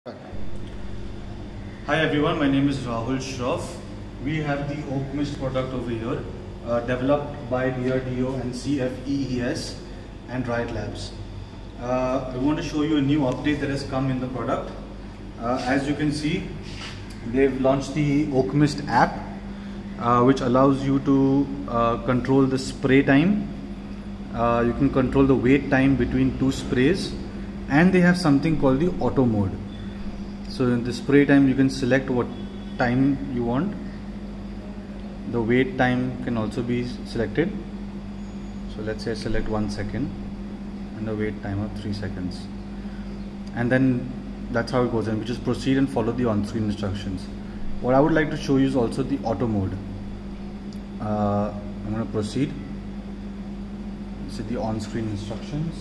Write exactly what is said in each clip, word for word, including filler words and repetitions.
Hi everyone, my name is Rahul Shroff. We have the Oak Mist product over here, uh, developed by D R D O and C F E E S and Riot Labs. Uh, I want to show you a new update that has come in the product. Uh, as you can see, they've launched the Oak Mist app, uh, which allows you to uh, control the spray time. Uh, you can control the wait time between two sprays, and they have something called the auto mode. So in the spray time you can select what time you want. The wait time can also be selected. So let's say select one second and the wait time of three seconds. And then that's how it goes, and we just proceed and follow the on-screen instructions. What I would like to show you is also the auto mode. Uh, I'm going to proceed. This is the on-screen instructions.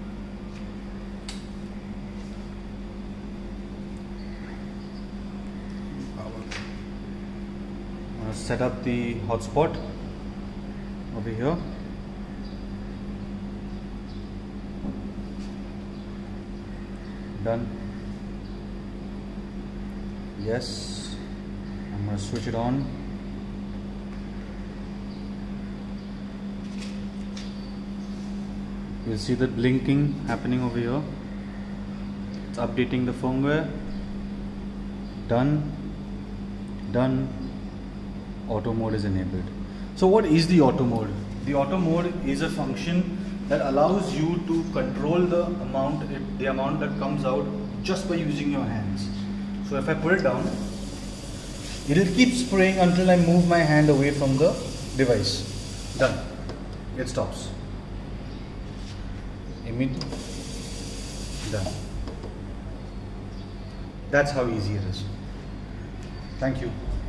Set up the hotspot over here. Done. Yes. I'm going to switch it on. You'll see the blinking happening over here. It's updating the firmware. Done. Done. Auto mode is enabled. So what is the auto mode? The auto mode is a function that allows you to control the amount the amount that comes out just by using your hands. So if I put it down, it will keep spraying until I move my hand away from the device. Done. It stops. Immediately. Done. That's how easy it is. Thank you.